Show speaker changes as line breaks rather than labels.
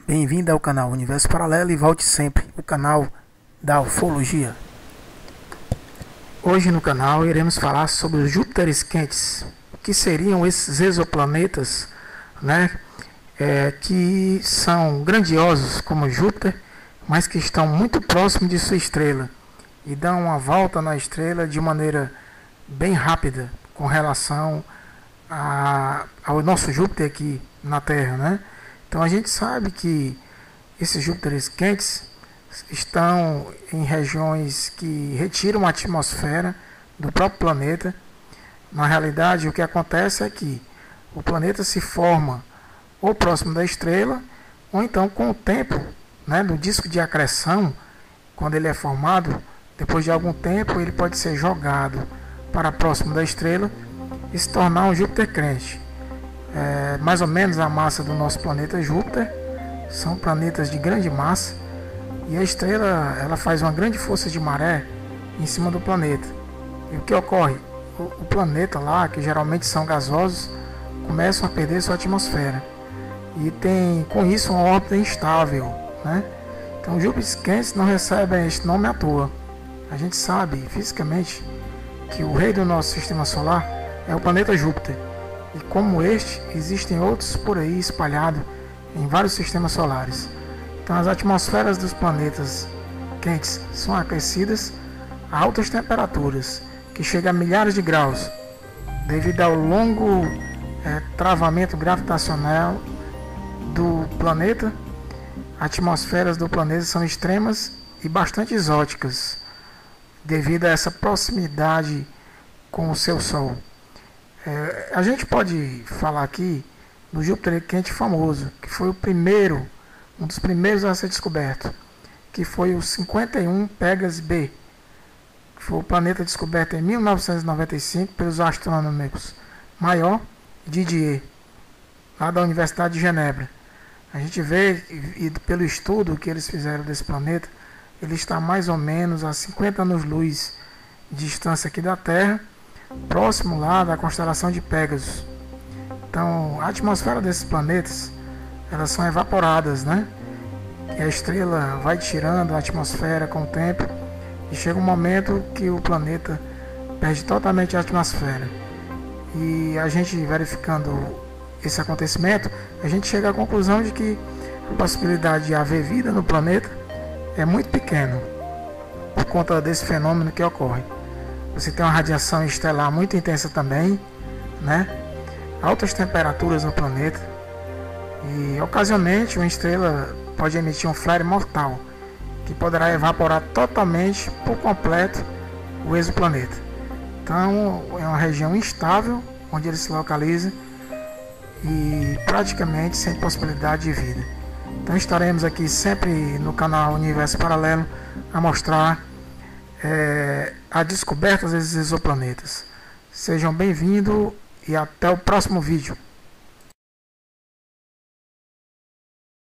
Bem-vindo ao canal Universo Paralelo e volte sempre, o canal da ufologia. Hoje no canal iremos falar sobre os Júpiteres quentes, que seriam esses exoplanetas, que são grandiosos como Júpiter, mas que estão muito próximos de sua estrela e dão uma volta na estrela de maneira bem rápida com relação ao nosso Júpiter aqui na Terra, Então a gente sabe que esses Júpiteres quentes estão em regiões que retiram a atmosfera do próprio planeta. Na realidade, o que acontece é que o planeta se forma ou próximo da estrela, ou então com o tempo, do disco de acreção, quando ele é formado, depois de algum tempo ele pode ser jogado para próximo da estrela e se tornar um Júpiter quente. Mais ou menos a massa do nosso planeta Júpiter. São planetas de grande massa e a estrela ela faz uma grande força de maré em cima do planeta. E o que ocorre? O planeta lá, que geralmente são gasosos, começam a perder sua atmosfera e tem com isso uma órbita instável, Então os Júpiteres quentes não recebem este nome à toa. A gente sabe fisicamente que o rei do nosso sistema solar é o planeta Júpiter. E como este, existem outros por aí espalhados em vários sistemas solares. Então as atmosferas dos planetas quentes são aquecidas a altas temperaturas, que chegam a milhares de graus, devido ao longo travamento gravitacional do planeta. As atmosferas do planeta são extremas e bastante exóticas, devido a essa proximidade com o seu Sol. A gente pode falar aqui do Júpiter quente famoso, que foi um dos primeiros a ser descoberto, que foi o 51 Pégase b, que foi o planeta descoberto em 1995 pelos astrônomos Mayor e Didier, lá da Universidade de Genebra. A gente vê, e pelo estudo que eles fizeram desse planeta, ele está mais ou menos a 50 anos-luz de distância aqui da Terra, próximo lá da constelação de Pégasus. Então, a atmosfera desses planetas, elas são evaporadas, E a estrela vai tirando a atmosfera com o tempo e chega um momento que o planeta perde totalmente a atmosfera. E a gente verificando esse acontecimento, a gente chega à conclusão de que a possibilidade de haver vida no planeta é muito pequena por conta desse fenômeno que ocorre. Você tem uma radiação estelar muito intensa também, altas temperaturas no planeta e ocasionalmente uma estrela pode emitir um flare mortal que poderá evaporar totalmente por completo o exoplaneta. Então é uma região instável onde ele se localiza e praticamente sem possibilidade de vida. Então estaremos aqui sempre no canal Universo Paralelo a mostrar a descoberta desses exoplanetas. Sejam bem-vindos e até o próximo vídeo.